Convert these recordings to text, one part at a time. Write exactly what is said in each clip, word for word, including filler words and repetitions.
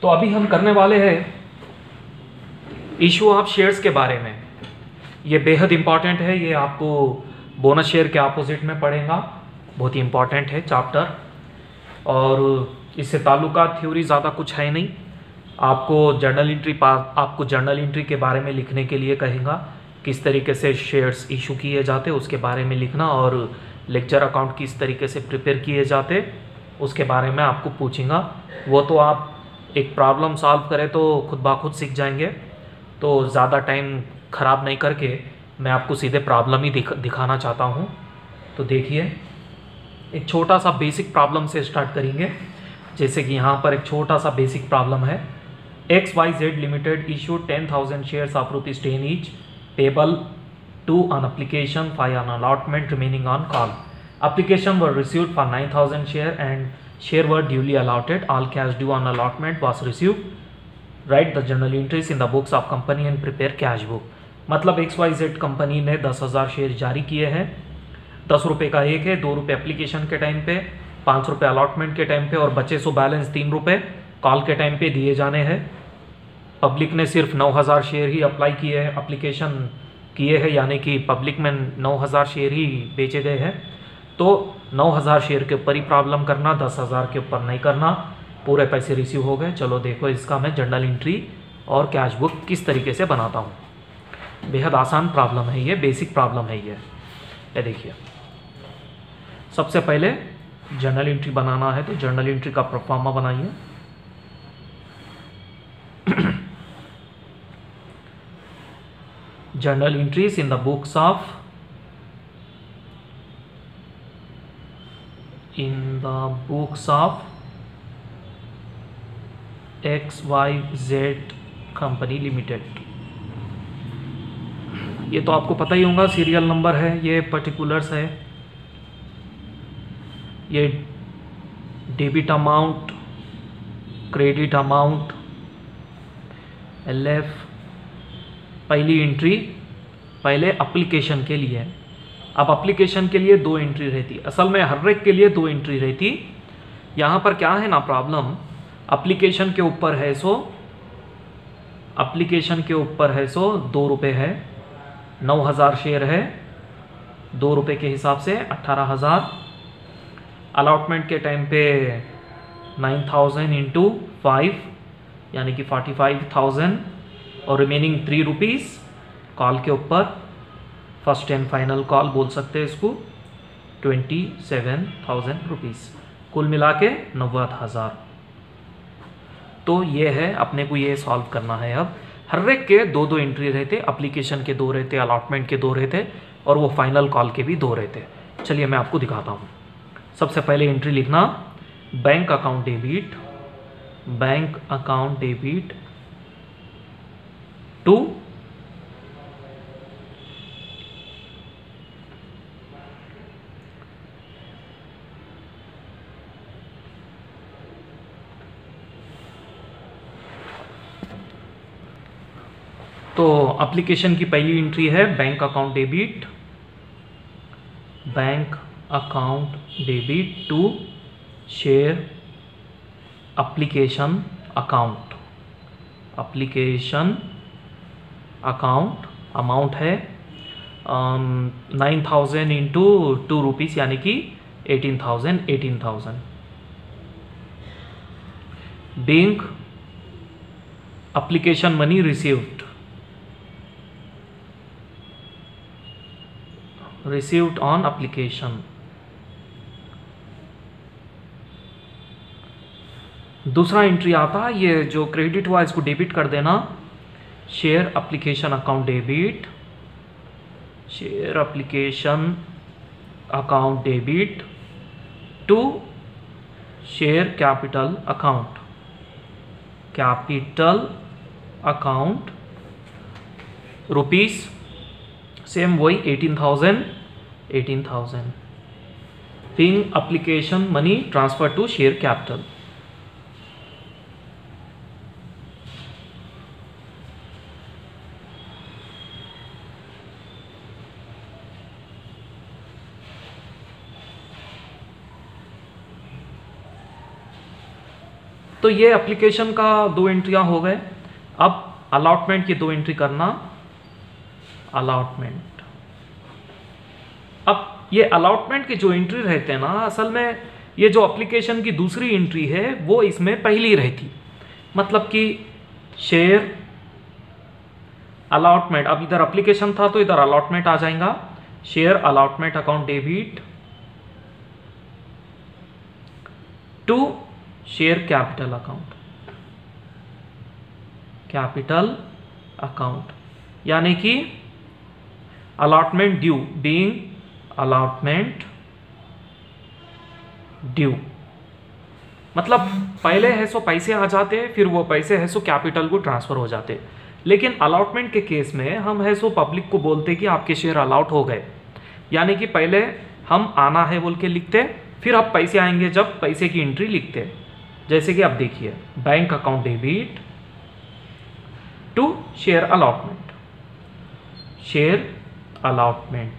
तो अभी हम करने वाले हैं इशू ऑफ शेयर्स के बारे में। ये बेहद इंपॉर्टेंट है, ये आपको बोनस शेयर के अपोजिट में पढ़ेगा, बहुत ही इंपॉर्टेंट है चैप्टर। और इससे ताल्लुका थ्योरी ज़्यादा कुछ है नहीं। आपको जर्नल एंट्री पास आपको जर्नल एंट्री के बारे में लिखने के लिए कहेगा, किस तरीके से शेयर्स इशू किए जाते उसके बारे में लिखना, और लेक्चर अकाउंट किस तरीके से प्रिपेयर किए जाते उसके बारे में आपको पूछेगा। वो तो आप एक प्रॉब्लम सॉल्व करें तो खुद ब खुद सीख जाएंगे। तो ज़्यादा टाइम ख़राब नहीं करके मैं आपको सीधे प्रॉब्लम ही दिख, दिखाना चाहता हूँ। तो देखिए, एक छोटा सा बेसिक प्रॉब्लम से स्टार्ट करेंगे। जैसे कि यहाँ पर एक छोटा सा बेसिक प्रॉब्लम है, X Y Z limited issue ten thousand shares of rupees ten each payable two on application five on allotment remaining on call. Application were received for nine thousand share and share were duly allotted. All cash due on allotment was received. Write the journal entries in the books of company and prepare cash book. मतलब X Y Z company ने दस हज़ार share जारी किए हैं। दस रुपये का एक है, दो रुपये एप्लीकेशन के टाइम पे, पाँच रुपये अलॉटमेंट के टाइम पे और बचे सो बैलेंस तीन रुपये कॉल के टाइम पे दिए जाने हैं। पब्लिक ने सिर्फ नौ हज़ार शेयर ही अप्लाई किए हैं, एप्लीकेशन किए हैं, यानी कि पब्लिक में नौ हज़ार शेयर ही बेचे गए हैं। तो नौ हज़ार शेयर के ऊपर ही प्रॉब्लम करना, दस हज़ार के ऊपर नहीं करना। पूरे पैसे रिसीव हो गए। चलो देखो, इसका मैं जर्नल एंट्री और कैश बुक किस तरीके से बनाता हूँ। बेहद आसान प्रॉब्लम है ये, बेसिक प्रॉब्लम है ये। ये देखिए, सबसे पहले जर्नल एंट्री बनाना है तो जर्नल एंट्री का प्रोफार्मा बनाइए। journal entries in the books of in the books of X Y Z company limited. ये तो आपको पता ही होगा, सीरियल नंबर है, ये पर्टिकुलर्स है, ये debit amount, credit amount, L F. पहली एंट्री पहले एप्लीकेशन के लिए। अब एप्लीकेशन के लिए दो एंट्री रहती, असल में हर एक के लिए दो एंट्री रहती। यहाँ पर क्या है ना प्रॉब्लम, एप्लीकेशन के ऊपर है सो एप्लीकेशन के ऊपर है सो दो रुपये है, नौ हज़ार शेयर है, दो रुपये के हिसाब से अट्ठारह हज़ार। अलॉटमेंट के टाइम पे नाइन थाउजेंड इंटू फाइव यानी कि फोर्टी फाइव थाउजेंड और रिमेनिंग थ्री रुपीज़ कॉल के ऊपर, फर्स्ट एंड फाइनल कॉल बोल सकते हैं इसको, ट्वेंटी सेवन थाउजेंड रुपीज़, कुल मिला के नब्बे हज़ार। तो ये है, अपने को ये सॉल्व करना है। अब हर एक के दो दो एंट्री रहते, एप्लीकेशन के दो रहते, अलॉटमेंट के दो रहते और वो फाइनल कॉल के भी दो रहते। चलिए मैं आपको दिखाता हूँ। सबसे पहले एंट्री लिखना, bank account debit, bank account debit to तो एप्लीकेशन की पहली एंट्री है bank account debit, bank account debit to share application account. Application account amount है nine thousand into two rupees यानी कि eighteen thousand eighteen thousand. Bank application money received received on application. दूसरा entry आता है, ये जो credit हुआ इसको डेबिट कर देना, share application account debit, share application account debit to share capital account, capital account rupees same वही eighteen thousand eighteen thousand. Being application money transfer to share capital. तो ये एप्लीकेशन का दो एंट्रियां हो गए। अब अलॉटमेंट की दो एंट्री करना, अलॉटमेंट। अब ये अलॉटमेंट की जो एंट्री रहते हैं ना, असल में ये जो एप्लीकेशन की दूसरी एंट्री है वो इसमें पहली रहती। मतलब कि शेयर अलॉटमेंट, अब इधर एप्लीकेशन था तो इधर अलॉटमेंट आ जाएगा। Share allotment account debit to share capital account, capital account, यानी कि allotment due, being allotment due. मतलब पहले है सो पैसे आ जाते हैं, फिर वो पैसे है सो कैपिटल को ट्रांसफर हो जाते। लेकिन अलॉटमेंट के केस में हम है सो पब्लिक को बोलते कि आपके शेयर अलॉट हो गए, यानी कि पहले हम आना है बोल के लिखते, फिर अब पैसे आएंगे जब पैसे की एंट्री लिखते। जैसे कि आप देखिए, bank account debit to share allotment, share allotment.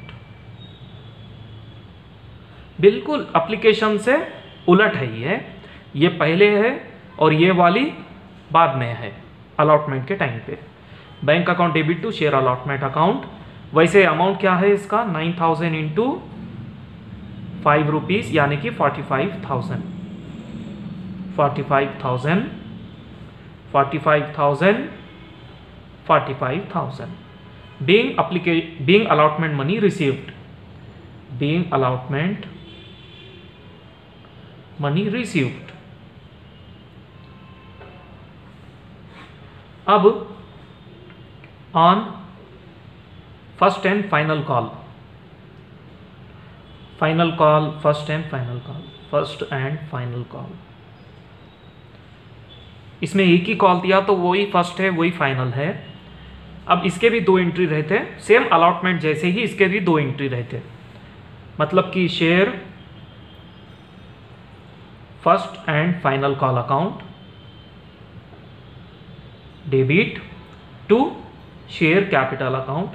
बिल्कुल एप्लीकेशन से उलट है ये ये पहले है और ये वाली बाद में है अलॉटमेंट के टाइम पे। Bank account debit to share allotment account. वैसे अमाउंट क्या है इसका, nine thousand into five rupees, यानी कि forty five thousand, forty five thousand, forty five thousand, forty five thousand. Being अप्लीके being allotment money received, being allotment money received. अब on first and final call, final call, first and final call, first and final call. इसमें एक ही call दिया तो वही first है वही final है। अब इसके भी दो एंट्री रहते, सेम अलॉटमेंट जैसे ही इसके भी दो एंट्री रहते। मतलब कि share first and final call account debit to share capital account,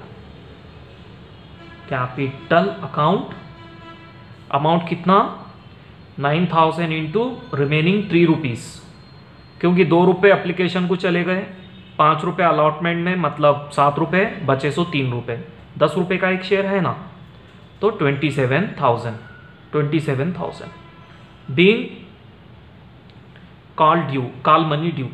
capital account. Amount कितना, nine thousand into remaining three rupees, क्योंकि दो रुपये एप्लीकेशन को चले गए, पाँच रुपये अलॉटमेंट में, मतलब सात रुपये बचे सो तीन रुपये, दस रुपये का एक शेयर है ना, तो twenty seven thousand, twenty seven thousand being call due, call money due.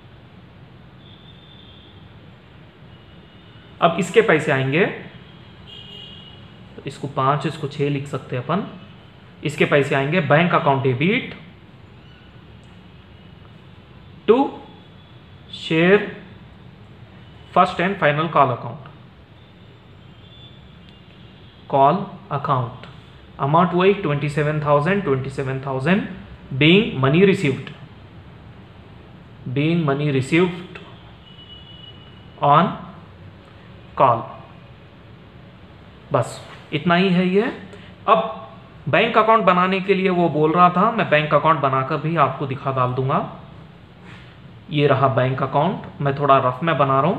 अब इसके पैसे आएंगे, तो इसको पाँच, इसको छः लिख सकते हैं अपन। इसके पैसे आएंगे bank account debit to share first and final call account, call account. Amount वही twenty seven thousand, twenty seven thousand being money received, being money received on call. बस इतना ही है ये। अब बैंक अकाउंट बनाने के लिए वो बोल रहा था, मैं बैंक अकाउंट बनाकर भी आपको दिखा डाल दूंगा। ये रहा बैंक अकाउंट, मैं थोड़ा रफ में बना रहा हूं,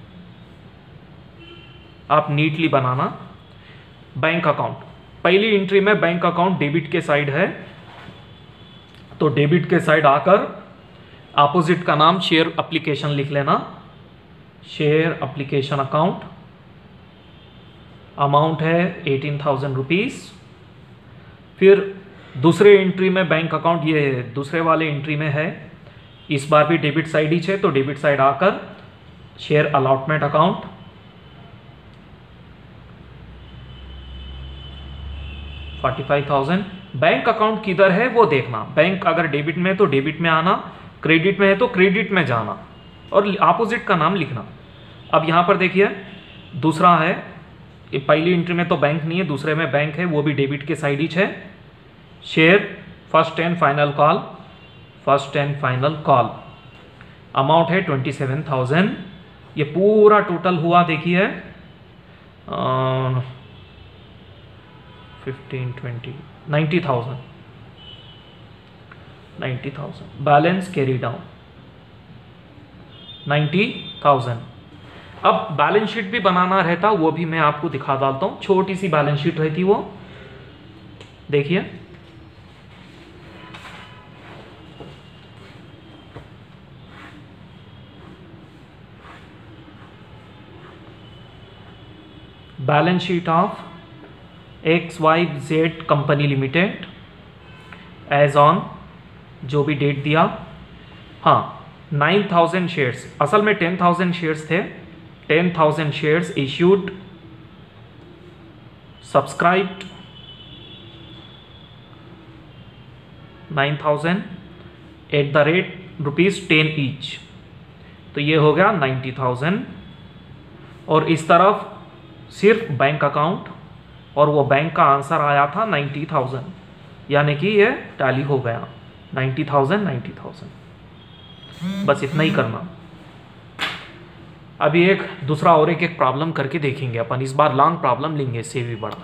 आप नीटली बनाना। बैंक अकाउंट, पहली एंट्री में बैंक अकाउंट डेबिट के साइड है, तो डेबिट के साइड आकर अपोजिट का नाम शेयर एप्लीकेशन लिख लेना, शेयर एप्लीकेशन अकाउंट। अमाउंट है एटीन थाउजेंड रुपीज। फिर दूसरे एंट्री में बैंक अकाउंट, ये दूसरे वाले एंट्री में है, इस बार भी डेबिट साइड ही है, तो डेबिट साइड आकर share allotment account, forty five thousand. Bank account किधर है वो देखना, बैंक अगर डेबिट में है तो डेबिट में आना, क्रेडिट में है तो क्रेडिट में जाना, और अपोजिट का नाम लिखना। अब यहाँ पर देखिए दूसरा है, ये पहली एंट्री में तो बैंक नहीं है, दूसरे में बैंक है, वो भी डेबिट के साइड ही है। Share first and final call, first and final call. Amount है ट्वेंटी सेवन थाउजेंड। ये पूरा टोटल हुआ देखिए fifteen twenty ninety thousand, ninety thousand. Balance carry down ninety thousand. अब बैलेंस शीट भी बनाना रहता, वो भी मैं आपको दिखा डालता हूँ। छोटी सी बैलेंस शीट रहती, वो देखिए balance sheet of X Y Z company limited as on, जो भी डेट दिया, हाँ नाइन थाउजेंड शेयर्स, असल में टेन थाउजेंड शेयर्स थे, ten thousand shares issued, subscribed nine thousand at the rate rupees ten each, तो ये हो गया नाइन्टी थाउजेंड। और इस तरफ सिर्फ बैंक अकाउंट, और वो बैंक का आंसर आया था नाइन्टी थाउजेंड, यानी कि ये टैली हो गया नाइन्टी थाउजेंड नाइन्टी थाउजेंड। बस इतना ही करना। अभी एक दूसरा और एक एक प्रॉब्लम करके देखेंगे अपन, इस बार लॉन्ग प्रॉब्लम लेंगे, इससे भी बड़ा।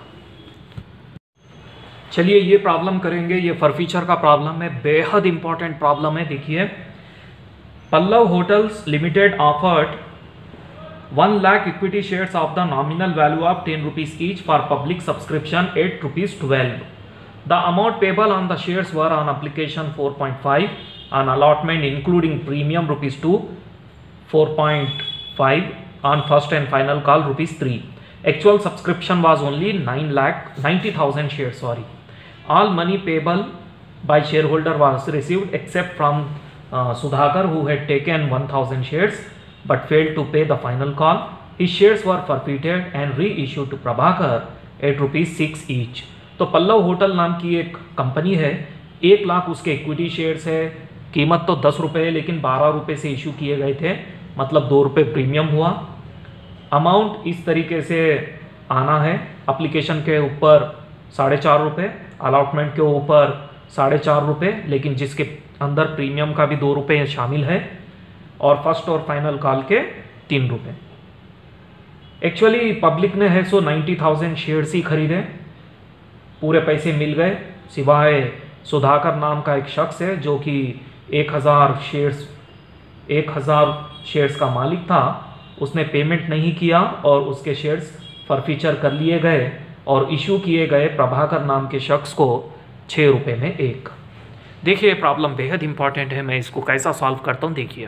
चलिए ये प्रॉब्लम करेंगे, ये फॉरफीचर का प्रॉब्लम है, बेहद इंपॉर्टेंट प्रॉब्लम है। देखिए, Pallav hotels limited offered one lakh equity shares of the nominal value of ten rupees each for public subscription at rupees twelve. The amount payable on the shares were on application four point five, on allotment including premium rupees two, four point five, on first and final call rupees three. Actual subscription was only nine lakh ninety thousand shares. Sorry, all money payable by shareholder was received except from uh, Sudhakar, who had taken one thousand shares but failed to pay the final call. His shares were forfeited and reissued to Prabhakar at rupees six each. तो Pallav hotel नाम की एक company है, एक लाख उसके equity shares है, कीमत तो दस रुपये है लेकिन बारह रुपये से इशू किए गए थे, मतलब दो रुपये प्रीमियम हुआ। अमाउंट इस तरीके से आना है, एप्लीकेशन के ऊपर साढ़े चार रुपये, अलॉटमेंट के ऊपर साढ़े चार रुपये, लेकिन जिसके अंदर प्रीमियम का भी दो रुपये शामिल है, और फर्स्ट और फाइनल कॉल के तीन रुपये। एक्चुअली पब्लिक ने है सो नाइन्टी थाउजेंड शेयर्स ही खरीदे, पूरे पैसे मिल गए, सिवाय सुधाकर नाम का एक शख्स है जो कि एक हज़ार शेयर्स एक हज़ार शेयर्स का मालिक था, उसने पेमेंट नहीं किया और उसके शेयर्स फॉरफीचर कर लिए गए और इशू किए गए प्रभाकर नाम के शख्स को छः रुपये में एक। देखिए प्रॉब्लम बेहद इंपॉर्टेंट है, मैं इसको कैसा सॉल्व करता हूँ देखिए।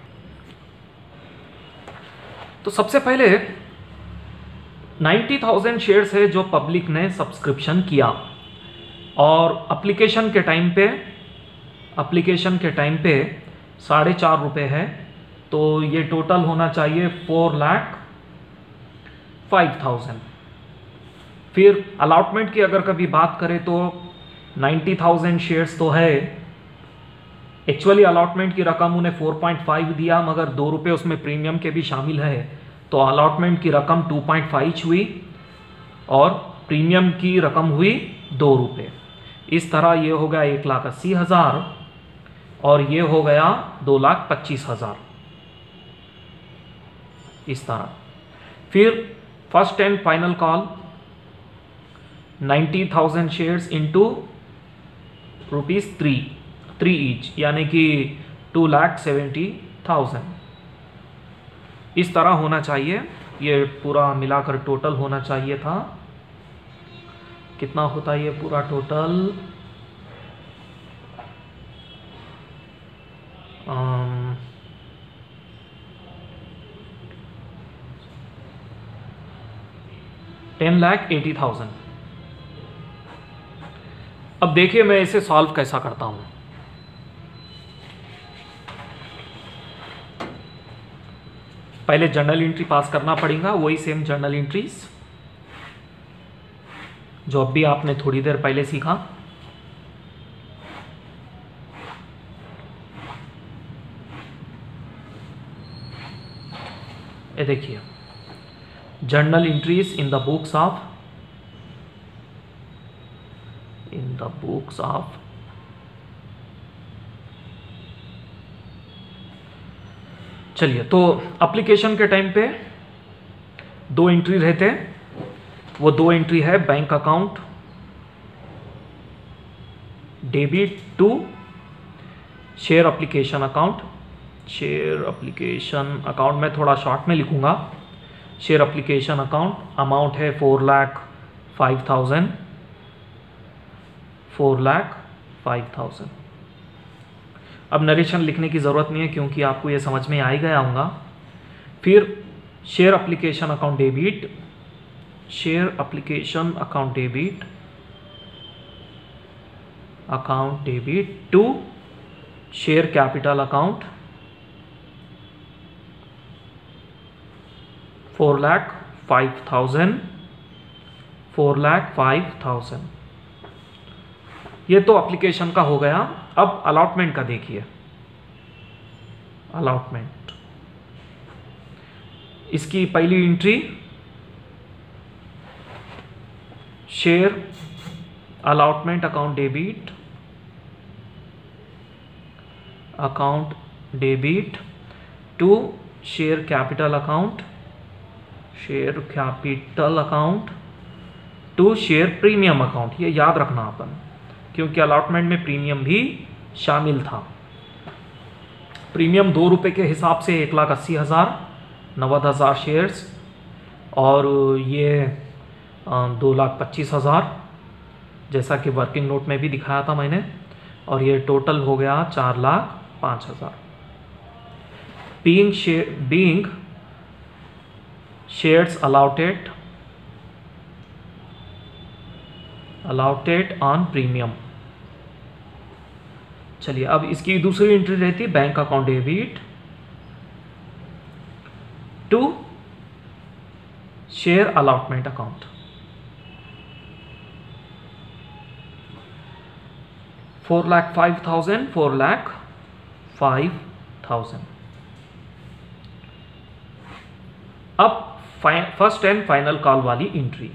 तो सबसे पहले नाइन्टी थाउजेंड शेयर्स है जो पब्लिक ने सब्सक्रिप्शन किया, और एप्लीकेशन के टाइम पे एप्लीकेशन के टाइम पे साढ़े चार रुपये है, तो ये टोटल होना चाहिए फोर लाख फाइव थाउजेंड। फिर अलॉटमेंट की अगर कभी बात करें तो नाइन्टी थाउजेंड शेयर्स तो है, एक्चुअली अलॉटमेंट की रकम उन्हें फोर पॉइंट फाइव दिया, मगर दो रुपये उसमें प्रीमियम के भी शामिल है, तो अलॉटमेंट की रकम टू पॉइंट फाइव हुई और प्रीमियम की रकम हुई दो रुपये। इस तरह ये हो गया एक लाख अस्सी हज़ार और ये हो गया दो लाख पच्चीस हज़ार, इस तरह। फिर first and final call ninety thousand shares into rupees three three each, यानी कि टू लाख सेवेंटी थाउजेंड, इस तरह होना चाहिए। ये पूरा मिलाकर टोटल होना चाहिए था, कितना होता है ये पूरा total, ten lakh eighty thousand. अब देखिए मैं इसे सॉल्व कैसा करता हूं। पहले जर्नल एंट्री पास करना पड़ेगा, वही सेम जर्नल एंट्रीज जो अब भी आपने थोड़ी देर पहले सीखा। ये देखिए journal entries in the books of in the books of चलिए, तो एप्लीकेशन के टाइम पे दो एंट्री रहते हैं, वो दो एंट्री है bank account debit to share application account. Share application account में थोड़ा शॉर्ट में लिखूंगा, शेयर एप्लीकेशन अकाउंट अमाउंट है four lakh five thousand four lakh five thousand. अब नरेशन लिखने की ज़रूरत नहीं है क्योंकि आपको ये समझ में आ ही गया होगा। फिर share application account debit share application account debit account debit to share capital account four lakh five thousand four lakh five thousand. ये तो एप्लीकेशन का हो गया। अब अलॉटमेंट का देखिए। अलॉटमेंट, इसकी पहली entry share allotment account debit account debit to share capital account share capital account to share premium account. ये याद रखना अपन, क्योंकि अलॉटमेंट में प्रीमियम भी शामिल था। प्रीमियम दो रुपये के हिसाब से एक लाख अस्सी हज़ार नब्बे हज़ार शेयर्स, और ये दो लाख पच्चीस हज़ार जैसा कि वर्किंग नोट में भी दिखाया था मैंने, और ये टोटल हो गया चार लाख पाँच हज़ार। Being share being shares allotted allotted on premium. चलिए, अब इसकी दूसरी एंट्री रहती है bank account debit to share allotment account four lakh five thousand four lakh five thousand. अब फर्स्ट एंड फाइनल कॉल वाली एंट्री,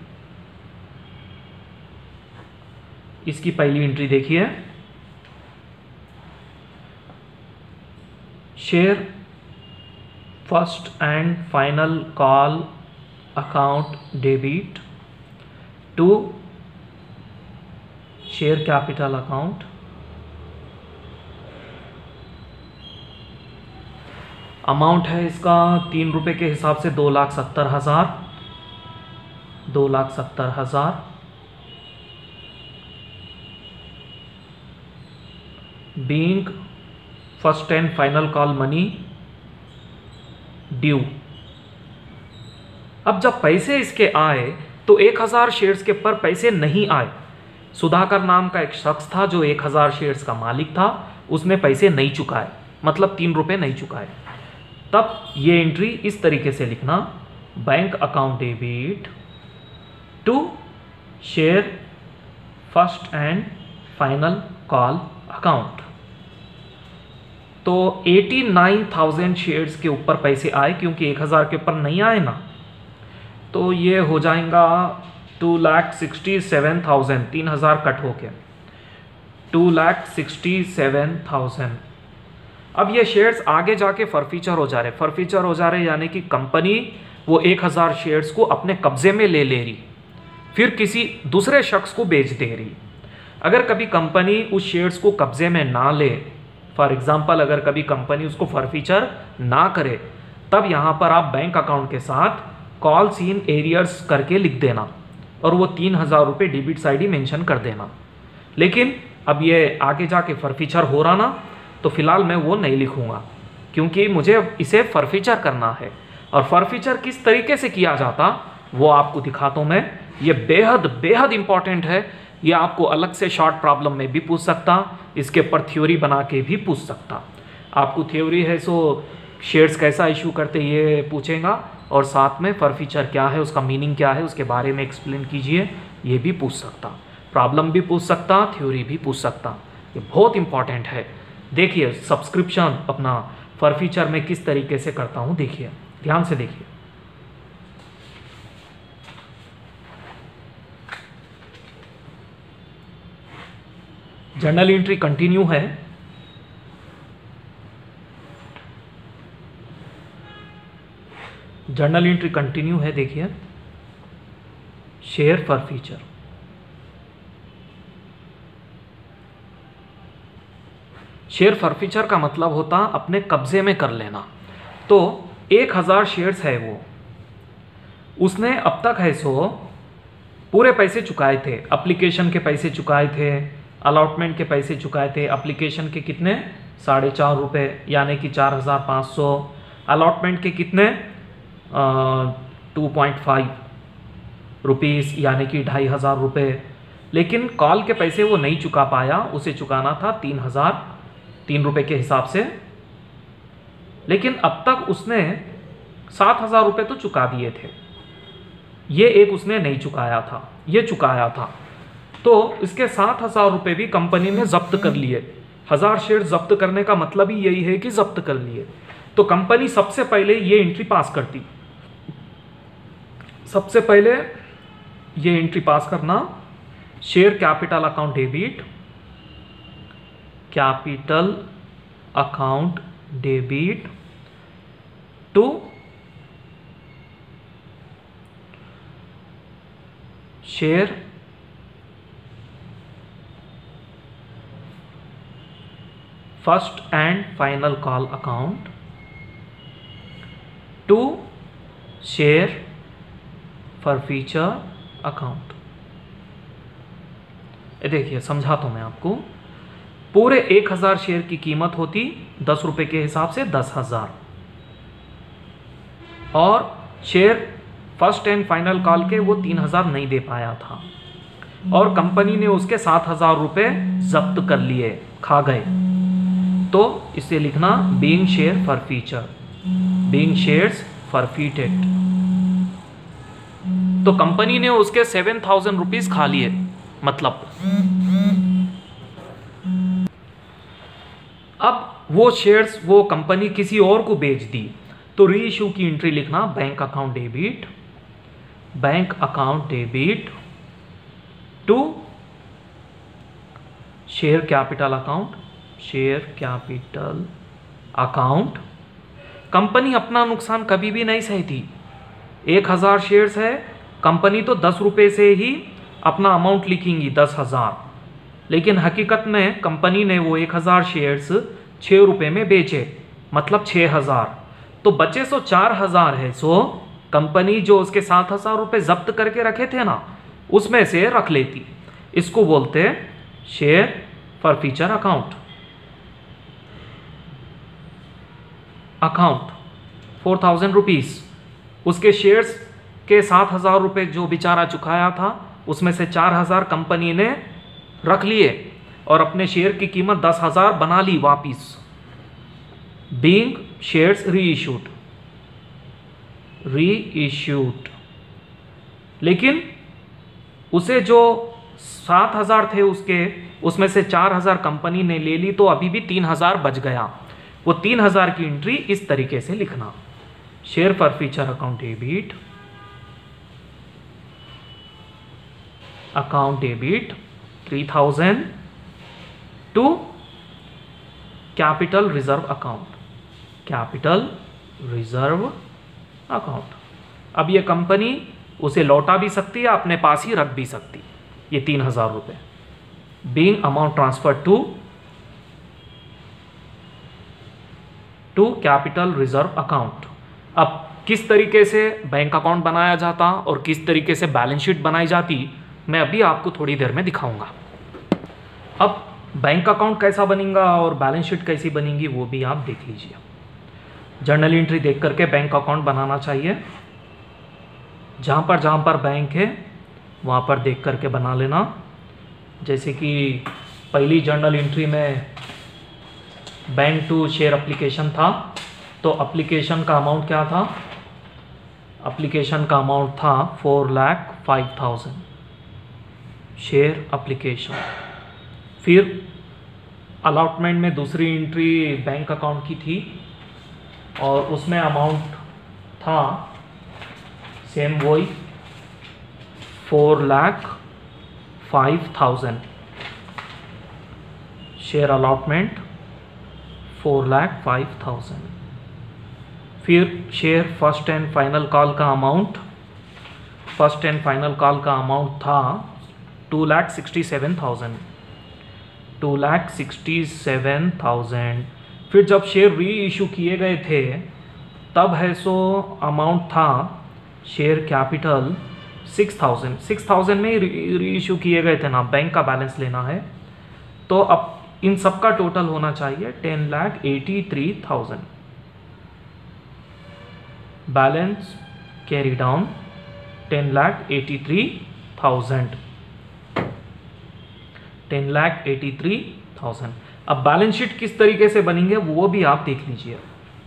इसकी पहली एंट्री देखिए। Share first and final call account debit to share capital account amount है इसका तीन रुपये के हिसाब से दो लाख सत्तर हज़ार दो लाख सत्तर हज़ार। Being first and final call money due. अब जब पैसे इसके आए तो एक हज़ार शेयर्स के ऊपर पैसे नहीं आए। सुधाकर नाम का एक शख्स था जो एक हज़ार शेयर्स का मालिक था, उसने पैसे नहीं चुकाए, मतलब तीन रुपये नहीं चुकाए। तब ये एंट्री इस तरीके से लिखना, bank account debit to share first and final call account. तो नवासी हज़ार शेयर्स के ऊपर पैसे आए, क्योंकि एक हज़ार के ऊपर नहीं आए ना, तो ये हो जाएगा two lakh sixty seven thousand तीन हज़ार कट हो के two lakh sixty seven thousand. अब ये शेयर्स आगे जाके फॉरफीचर हो जा रहे फॉरफीचर हो जा रहे यानी कि कंपनी वो एक हज़ार शेयर्स को अपने कब्जे में ले ले रही, फिर किसी दूसरे शख्स को बेच दे रही। अगर कभी कंपनी उस शेयर्स को कब्जे में ना ले, फॉर एग्जांपल अगर कभी कंपनी उसको फॉरफीचर ना करे, तब यहाँ पर आप बैंक अकाउंट के साथ कॉल्स इन एरियर्स करके लिख देना और वो तीन हज़ार रुपये डेबिट साइड ही मेंशन कर देना। लेकिन अब ये आगे जाके फॉरफीचर हो रहा ना, तो फिलहाल मैं वो नहीं लिखूंगा, क्योंकि मुझे इसे फॉरफीचर करना है। और फॉरफीचर किस तरीके से किया जाता वो आपको दिखाता हूँ मैं। ये बेहद बेहद इंपॉर्टेंट है। ये आपको अलग से शॉर्ट प्रॉब्लम में भी पूछ सकता, इसके ऊपर थ्योरी बना के भी पूछ सकता। आपको थ्योरी है सो शेयर्स कैसा इशू करते ये पूछेगा, और साथ में फॉरफीचर क्या है, उसका मीनिंग क्या है, उसके बारे में एक्सप्लेन कीजिए, ये भी पूछ सकता। प्रॉब्लम भी पूछ सकता, थ्योरी भी पूछ सकता। ये बहुत इंपॉर्टेंट है। देखिए सब्सक्रिप्शन अपना फॉरफीचर में किस तरीके से करता हूँ, देखिए ध्यान से देखिए। जर्नल एंट्री कंटिन्यू है। जर्नल एंट्री कंटिन्यू है, देखिए शेयर फॉरफीचर। शेयर फॉरफीचर का मतलब होता अपने कब्जे में कर लेना। तो एक हज़ार शेयर्स है, वो उसने अब तक है सो पूरे पैसे चुकाए थे। एप्लीकेशन के पैसे चुकाए थे, अलॉटमेंट के पैसे चुकाए थे। एप्लीकेशन के कितने साढ़े चार रुपये यानी कि चार हज़ार पाँच सौ। अलॉटमेंट के कितने टू पॉइंट फाइव रुपीस यानी कि ढाई हज़ार रुपये, लेकिन कॉल के पैसे वो नहीं चुका पाया, उसे चुकाना था तीन हज़ार तीन रुपये के हिसाब से, लेकिन अब तक उसने सात हज़ार रुपये तो चुका दिए थे, ये एक उसने नहीं चुकाया था, ये चुकाया था, तो इसके सात हज़ार रुपये भी कंपनी ने जब्त कर लिए। हज़ार शेयर जब्त करने का मतलब ही यही है कि जब्त कर लिए। तो कंपनी सबसे पहले ये एंट्री पास करती, सबसे पहले ये एंट्री पास करना, share capital account debit, capital account debit to share first and final call account to share forfeiture account. ये देखिए समझाता हूं मैं आपको। पूरे एक हजार शेयर की कीमत होती दस रुपए के हिसाब से दस हजार, और share first and final call के वो तीन हजार नहीं दे पाया था, और कंपनी ने उसके सात हजार रुपये जब्त कर लिए, खा गए। तो इसे लिखना being share forfeiture, being shares forfeited. तो कंपनी ने उसके सेवन थाउजेंड रुपीज खा लिए, मतलब अब वो शेयर्स वो कंपनी किसी और को बेच दी, तो री इशू की एंट्री लिखना bank account debit, bank account debit to share capital account, share capital account. Company अपना नुकसान कभी भी नहीं सहती। एक हजार शेयर्स है, कंपनी तो दस रुपए से ही अपना अमाउंट लिखेंगी, दस हजार, लेकिन हकीकत में कंपनी ने वो एक हजार शेयर्स छः रुपये में बेचे, मतलब छः हजार, तो बचे सो चार हजार है। सो कंपनी जो उसके सात हजार रुपये जब्त करके रखे थे ना, उसमें से रख लेती। इसको बोलते हैं share forfeiture account. Account four thousand rupees, उसके शेयर्स के सात हजार रुपये जो बेचारा चुकाया था, उसमें से चार हजार कंपनी ने रख लिए और अपने शेयर की कीमत दस हजार बना ली वापिस। Being shares reissued, reissued, लेकिन उसे जो सात हजार थे उसके, उसमें से चार हजार कंपनी ने ले ली, तो अभी भी तीन हजार बच गया। वो तीन हजार की एंट्री इस तरीके से लिखना, share forfeiture account debit, account debit three thousand to capital reserve account, capital reserve account. अब ये कंपनी उसे लौटा भी सकती है, अपने पास ही रख भी सकती, ये तीन हजार रुपये। Being amount transfer to to capital reserve account. अब किस तरीके से बैंक अकाउंट बनाया जाता और किस तरीके से बैलेंस शीट बनाई जाती, मैं अभी आपको थोड़ी देर में दिखाऊंगा। अब बैंक अकाउंट कैसा बनेगा और बैलेंस शीट कैसी बनेगी वो भी आप देख लीजिए। जर्नल एंट्री देख करके बैंक अकाउंट बनाना चाहिए। जहाँ पर जहाँ पर बैंक है वहाँ पर देख करके बना लेना। जैसे कि पहली जर्नल एंट्री में बैंक टू शेयर एप्लीकेशन था, तो एप्लीकेशन का अमाउंट क्या था, एप्लीकेशन का अमाउंट था four lakh five thousand, share application. फिर अलॉटमेंट में दूसरी एंट्री बैंक अकाउंट की थी और उसमें अमाउंट था सेम वही four lakh five thousand, share allotment four lakh five thousand. फिर share first and final call का amount, first and final call का अमाउंट था two lakh sixty seven thousand, two lakh sixty seven thousand. फिर जब शेयर री इशू किए गए थे तब है सो अमाउंट था share capital six thousand, six thousand में ही री इशू किए गए थे ना, बैंक का बैलेंस लेना है। तो अब इन सब का टोटल होना चाहिए ten lakh eighty three thousand. Balance carry down ten lakh eighty three thousand ten lakh eighty three thousand. अब बैलेंस शीट किस तरीके से बनेंगे वो भी आप देख लीजिए।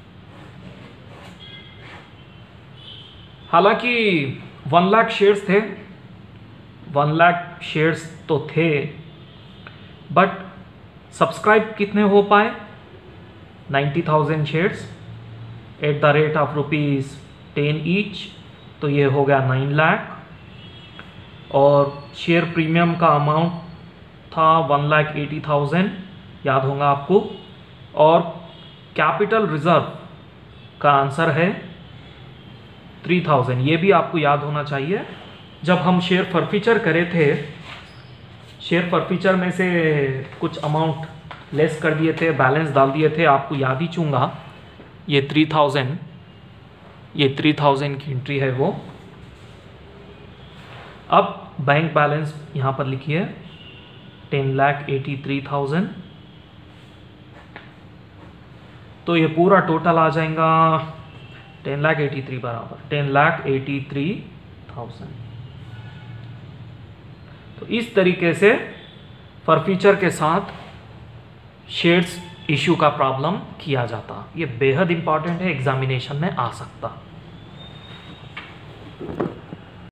हालांकि वन लाख शेयर्स थे, वन लाख शेयर्स तो थे, बट सब्सक्राइब कितने हो पाए? Ninety thousand shares at the rate of rupees ten each, तो ये हो गया नाइन लाख। और शेयर प्रीमियम का अमाउंट था वन लाख एटी थाउजेंड, याद होगा आपको। और कैपिटल रिजर्व का आंसर है थ्री थाउजेंड, ये भी आपको याद होना चाहिए। जब हम शेयर फॉरफीचर करे थे, शेयर फॉरफीचर में से कुछ अमाउंट लेस कर दिए थे, बैलेंस डाल दिए थे, आपको याद ही चूँगा। ये थ्री थाउजेंड ये थ्री थाउजेंड की एंट्री है वो। अब बैंक बैलेंस यहाँ पर लिखिए ten lakh eighty three thousand, तो ये पूरा टोटल आ जाएगा टेन लाख एटी थ्री बराबर ten lakh eighty three thousand. तो इस तरीके से फॉरफीचर के साथ शेयर्स इश्यू का प्रॉब्लम किया जाता। ये बेहद इंपॉर्टेंट है, एग्जामिनेशन में आ सकता।